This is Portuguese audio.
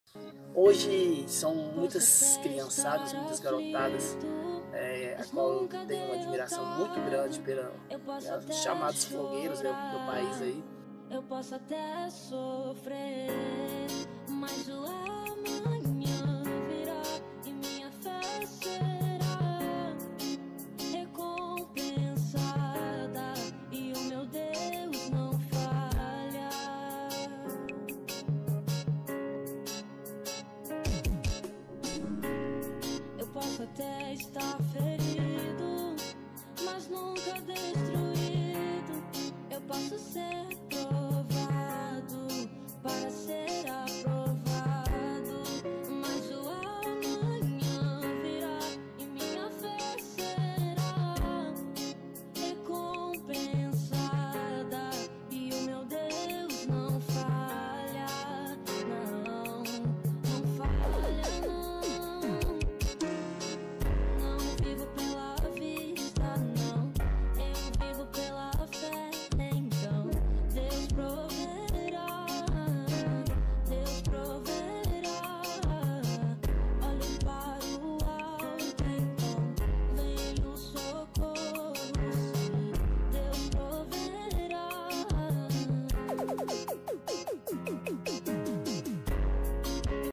Hoje são muitas criançadas, muitas garotadas, a qual eu tenho uma admiração muito grande pelos chamados fogueiros, né, do país aí. Eu posso até sofrer, mas o amanhã virá e minha fé será recompensada e o meu Deus não falha. Eu posso até estar ferido, mas nunca destruído. Eu posso ser